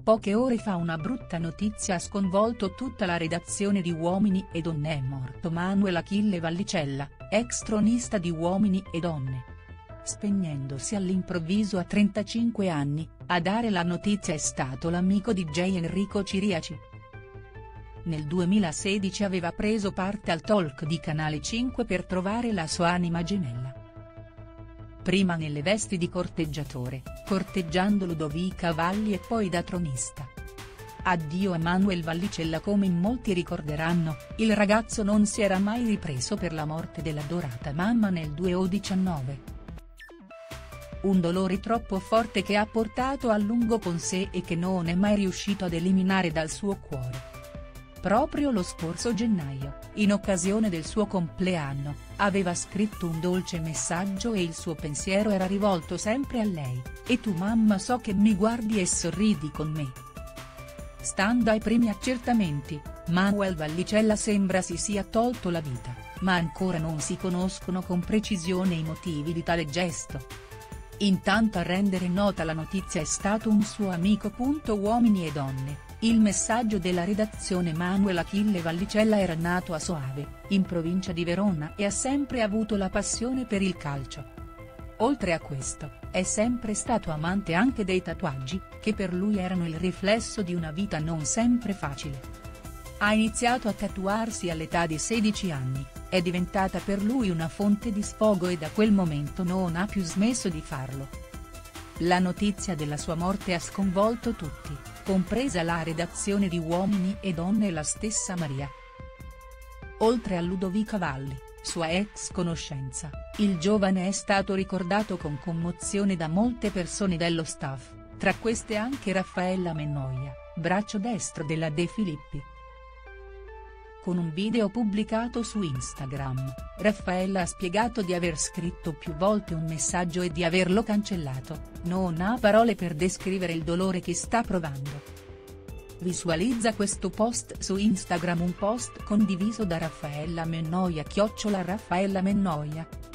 Poche ore fa una brutta notizia ha sconvolto tutta la redazione di Uomini e Donne: è morto Manuel Achille Vallicella, ex tronista di Uomini e Donne. Spegnendosi all'improvviso a 35 anni, a dare la notizia è stato l'amico DJ Enrico Ciriaci. Nel 2016 aveva preso parte al talk di Canale 5 per trovare la sua anima gemella. Prima nelle vesti di corteggiatore, corteggiando Ludovica Valli, e poi da tronista. Addio a Manuel Vallicella. Come in molti ricorderanno, il ragazzo non si era mai ripreso per la morte dell'adorata mamma nel 2019. Un dolore troppo forte che ha portato a lungo con sé e che non è mai riuscito ad eliminare dal suo cuore. Proprio lo scorso gennaio, in occasione del suo compleanno, aveva scritto un dolce messaggio e il suo pensiero era rivolto sempre a lei: "E tu mamma, so che mi guardi e sorridi con me". Stando ai primi accertamenti, Manuel Vallicella sembra si sia tolto la vita, ma ancora non si conoscono con precisione i motivi di tale gesto. Intanto a rendere nota la notizia è stato un suo amico. Uomini e Donne. Il messaggio della redazione: Manuel Achille Vallicella era nato a Soave, in provincia di Verona, e ha sempre avuto la passione per il calcio. Oltre a questo, è sempre stato amante anche dei tatuaggi, che per lui erano il riflesso di una vita non sempre facile. Ha iniziato a tatuarsi all'età di 16 anni, è diventata per lui una fonte di sfogo e da quel momento non ha più smesso di farlo. La notizia della sua morte ha sconvolto tutti, compresa la redazione di Uomini e Donne e la stessa Maria. Oltre a Ludovica Valli, sua ex conoscenza, il giovane è stato ricordato con commozione da molte persone dello staff, tra queste anche Raffaella Mennoia, braccio destro della De Filippi. Con un video pubblicato su Instagram, Raffaella ha spiegato di aver scritto più volte un messaggio e di averlo cancellato: "Non ha parole per descrivere il dolore che sta provando". Visualizza questo post su Instagram, un post condiviso da Raffaella Mennoia @Raffaella Mennoia.